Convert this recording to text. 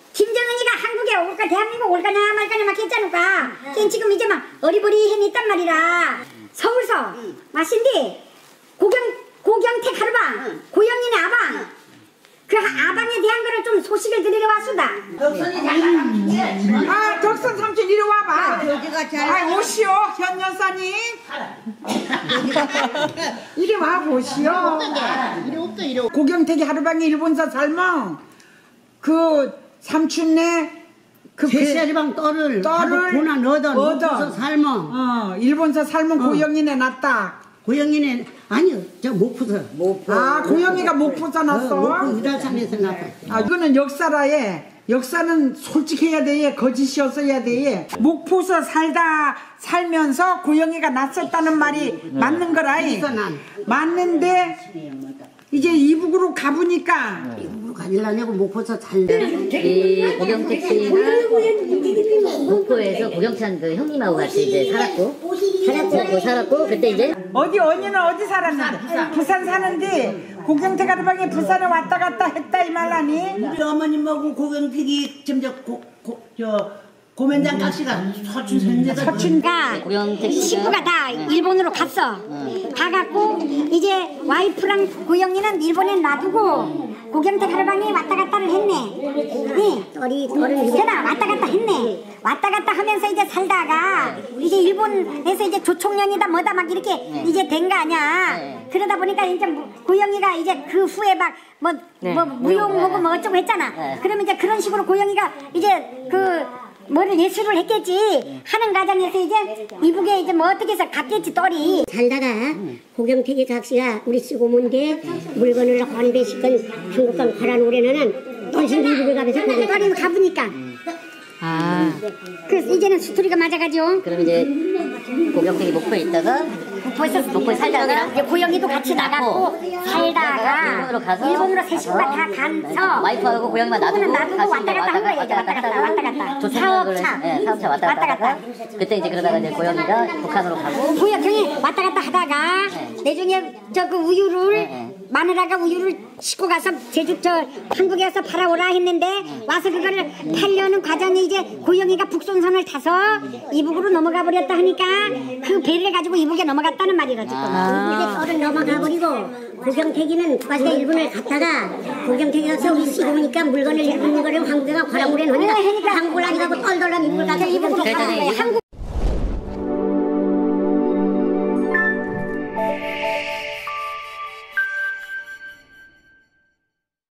김정은이가 한국에 올까 대한민국 올까냐 말까냐 막 했잖아. 걔 지금 이제 막 어리버리해 있단 말이라. 서울서 마신디 고경태 가르방 고영이네 아방 그 아방에 대한 거를 좀 소식을 드리러 왔수다. 아 덕선 삼촌 이리 와봐. 아 오시오 현 여사님. 이리 와 보시오. 고경택이 하루방에 일본서 삶어 그 삼촌네 그 개시리방 떡을 고난 얻어 삶어. 일본서 삶은 고영이네 났다. 고영이는 아니요 저 목포서. 아 고영이가 목포서 났어. 목포 유달산에서 났어. 아 이거는 역사라에. 역사는 솔직해야 돼. 거짓이었어야 돼. 목포서 살면서 고영이가 났었다는 말이 맞는 거라이. 맞는데 이제 이북으로 가보니까 이북으로 가려고 목포서 살다. 이 고경택 씨가 목포에서 고경찬 그 형님하고 같이 이제 살았고 그때 이제 언니는 어디 살았는데? 부산 사는데 고경택 아르방에 부산에 왔다 갔다 했다 이 말라니? 우리 어머님하고 고경택이 지금 고면장 깍씨가 서춘가 식구가 다 일본으로 갔어. 가갖고 이제 와이프랑 고영이는 일본에 놔두고 고경택 하루방에 왔다 갔다를 했네. 그나 왔다 갔다 했네. 왔다 갔다 하면서 이제 살다가 이제 일본에서 이제 조총련이다 뭐다 막 이렇게 이제 된 거 아니야. 그러다 보니까 이제 고영이가 이제 그 후에 막 뭐 무용하고 뭐 어쩌고 했잖아. 그러면 이제 그런 식으로 고영이가 이제 뭐를 예술을 했겠지. 하는 과정에서 이제 이북에 이제 뭐 어떻게 해서 갔겠지 똘이. 살다가 고경택이 각시가 우리 쓰고문게 물건을 환배시킨 한국강 화란 올해는 똘신 이북을 가면서 똘이 가보니까. 그래서 이제는 수투리가 맞아가죠. 그럼 이제 고경택이 목포에 있다가 목포에 살다가 이제 고영이도 같이 나갔고 살다가 일본으로 세 식구가 다 가서 와이프하고 고영이만 놔두고 왔다 갔다 한 거예요. 왔다 갔다 사업차 왔다 갔다 그때 이제 그러다가 이제 고영이가 북한으로 가고 고영이 왔다 갔다 하다가 나중에 그 우유를 마누라가 우유를 싣고 가서 한국에 와서 팔아오라 했는데 와서 그거를 팔려는 과정에 이제 고영이가 북송선을 타서 이북으로 넘어가 버렸다 하니까 그 배를 가지고 이북에 넘어갔다는 말이라 지금. 이제 똘은 넘어가버리고 고경택이는 과시가 일본을 갔다가 고경택이 가서 우리 쓰고보니까 물건을 일본 거를 한국에가 과랑물에 넣으니까 한국을 아니가고 똘똘한 이북을 가서 이북으로 가.